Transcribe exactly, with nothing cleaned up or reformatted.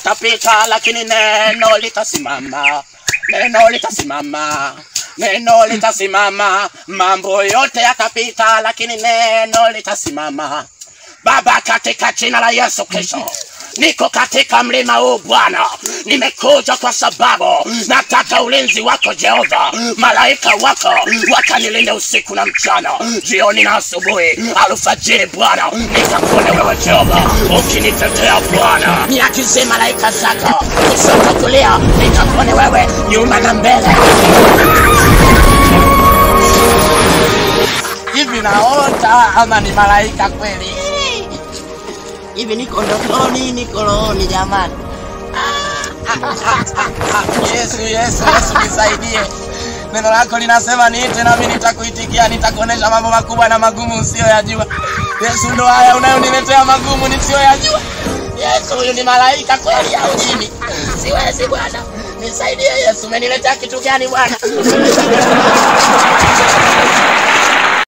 yatapita, lakini neno litasimama. Neno litasimama. Neno litasimama. Mambo yote yatapita, lakini neno litasimama. Baba, katika jina la Yesu Kristo, niko katika mlima huu Bwana. Nimekuja kwa sababu nataka ulinzi wako Jehova. Malaika wako wakanilinde usiku na mchana, jioni na asubuhi, alfajiri Bwana. Nitakuona wewe Jehova ukinitetea Bwana. Niagize malaika zako kushoto kulia, nitakuona wewe nyuma na mbele. Hivi naota ama ni malaika kweli? Hivi niko ndotoni, niko rohoni jamani. Yesu, Yesu, Yesu nisaidie. Neno lako linasema niite na mimi nitakuitikia, nitakuonesha mambo makubwa na magumu usiyoyajua. Yesu, ndo haya unayoniletea magumu nisiyoyajua. Yesu, huyu ni malaika kweli au jini? Siwezi Bwana. Nisaidie Yesu, umeniletea kitu gani Bwana?